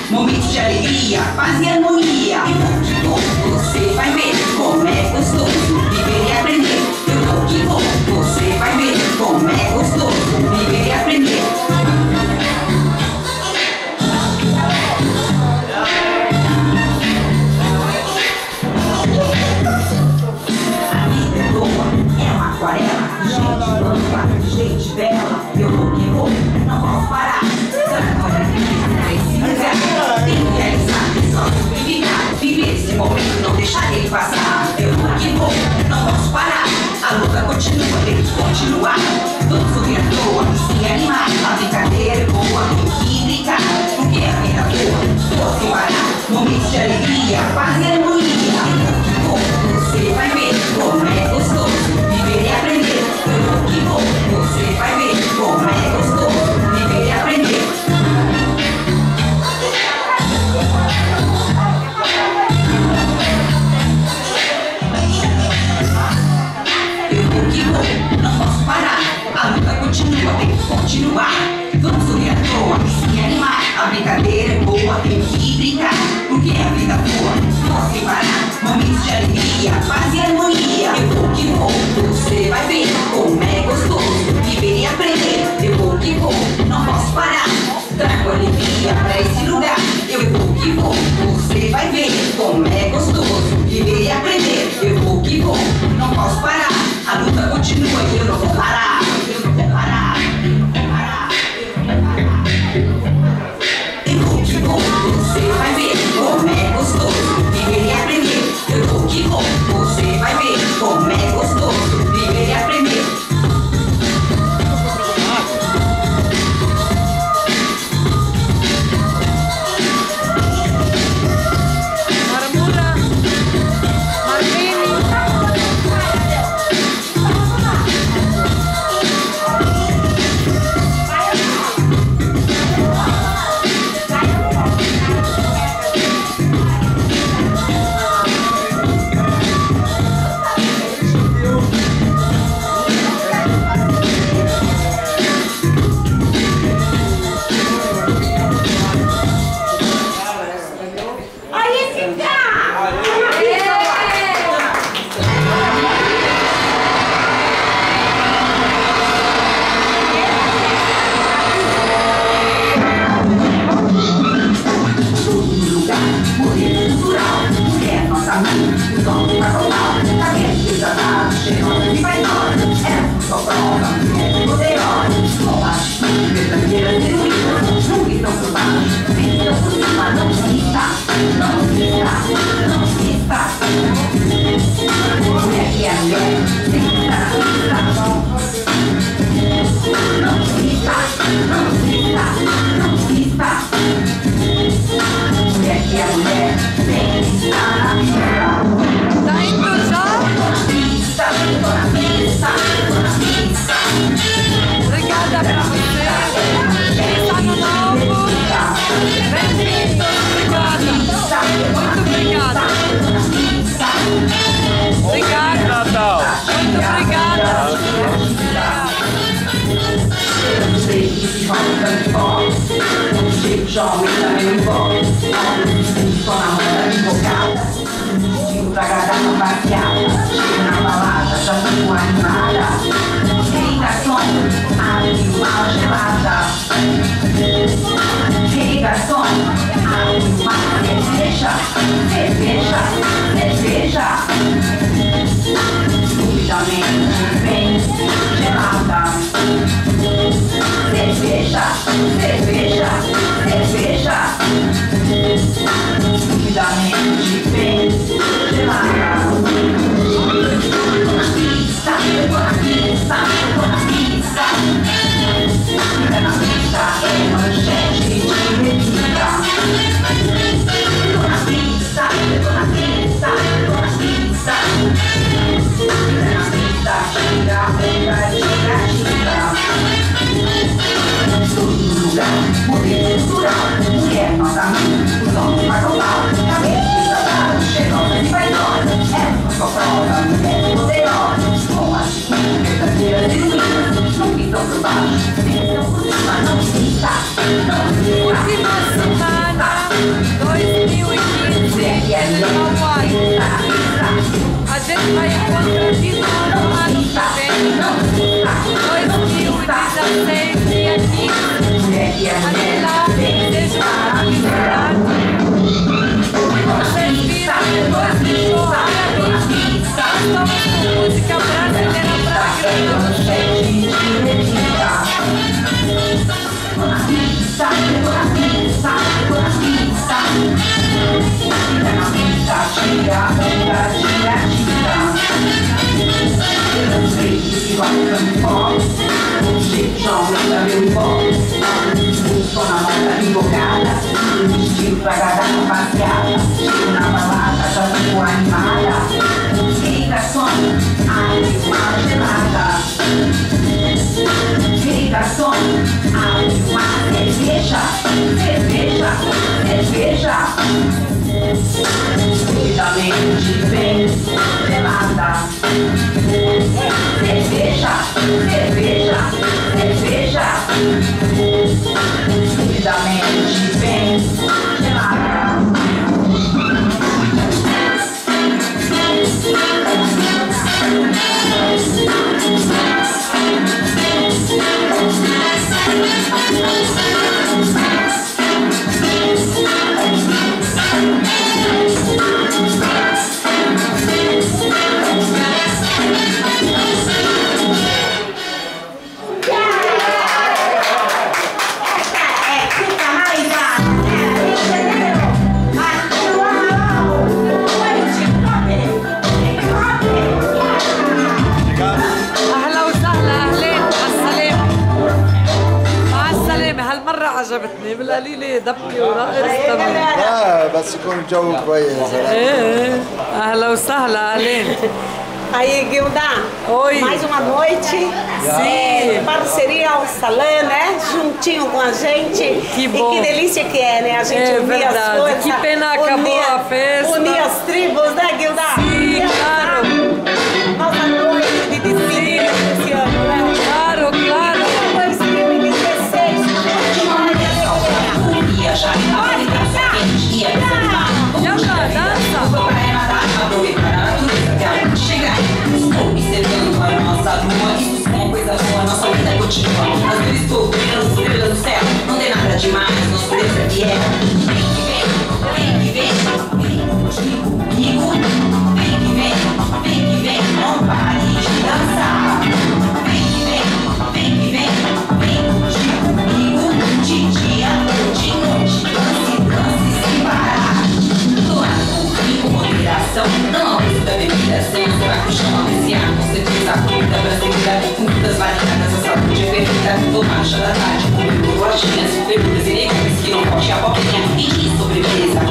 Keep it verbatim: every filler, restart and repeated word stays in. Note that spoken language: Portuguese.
momentos de alegria, paz e harmonia. E vou que vou, você vai ver como é gostoso viver e aprender. Eu vou que vou, você vai ver como é gostoso viver e aprender. A vida é boa, é uma aquarela, gente ampla, gente bela. Eu vou que vou, não posso parar. Tem que realizar, só viver, viver esse momento, não deixar ele passar. Eu vou que vou, não posso parar. A luta continua, tem que continuar. Vamos sorrir à toa e se animar. A brincadeira é boa, tem que brincar, porque a vida é boa, posso parar. Momentos de alegria, paz e harmonia. Eu vou que vou, você vai ver como é gostoso viver e aprender. Eu vou que vou, você vai ver como é gostoso viver e aprender. Não posso parar, a luta continua, tem que continuar. Vamos sorrir à toa e se animar. A brincadeira é boa, tem que brincar, porque a vida boa, posso parar. Momentos de alegria, paz e harmonia. Eu vou que vou, você vai ver como é gostoso viver e aprender. Eu vou que vou, não posso parar. Trago alegria pra esse lugar. Eu vou que vou, você vai ver como é gostoso viver e aprender. Eu vou que vou, não posso parar. A luta continua e eu não vou parar. Eu não vou parar. Eu vou que vou, você vai ver como é gostoso viver e aprender. Eu vou que vou, você vai ver como é gostoso viver e aprender. Jovem também não importa, só na moda invocada. Digo pra agradar uma passeada. Chego na balada, já fico animada. Ei, garçom, abre uma gelada. Ei, garçom, abre uma cerveja. Cerveja, cerveja. Subidamente bem gelada. Cerveja, cerveja, cerveja. Subidamente bem gelada. Tô na pista, tô na pista, tô na pista. Fica na pista, é manchete de revista. Tô na pista, tô na pista, tô na pista. Fica na pista, tira, pega, tira, tira. Todo lugar. قليلة دبلة ورقص تمام. اه بس يكون الجو كويس. ايه اهلا وسهلا اهلين. Aí, Guilda, Oi. mais uma noite. Sim. É, parceria ao Salã, né? Juntinho com a gente. Que bom. E que delícia que é, né? A gente É unir verdade. as coisas. Que pena acabou unir, a festa. Unir as tribos, né, Guilda? Sim, claro. Nossa noite de despedida desse ano, né? Claro, claro. dois mil e dezesseis. Yalla, dança. Observando a nossa lua, isso é uma coisa boa, nossa vida continua. As vezes estou vendo as estrelas do céu, não tem nada demais, nosso Deus é fiel. Vem que vem, vem que vem, vem comigo. Vem que vem, vem que vem, não pare de dançar. Vem que vem, vem que vem, vem comigo. De dia ou de noite, dance, dance sem parar. Com moderação, não precisa bebida sem vai pro chão apreciar. Com certeza a comida brasileira com muitas variadas, a saúde é perfeita. Tomar chá da tarde, comer bolachinhas, verduras e legumes que não pode a boquinha e de sobremesa.